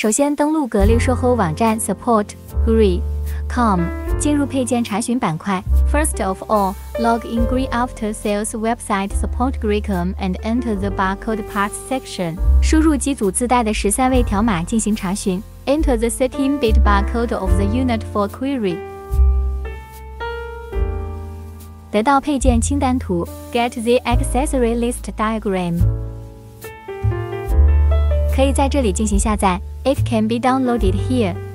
首先登录格力售后网站 support.gree.com， 进入配件查询板块。First of all, log in Gree After Sales website support.gree.com and enter the barcode parts section。输入机组自带的13位条码进行查询。Enter the 13-bit barcode of the unit for query。得到配件清单图 ，Get the accessory list diagram。可以在这里进行下载。It can be downloaded here。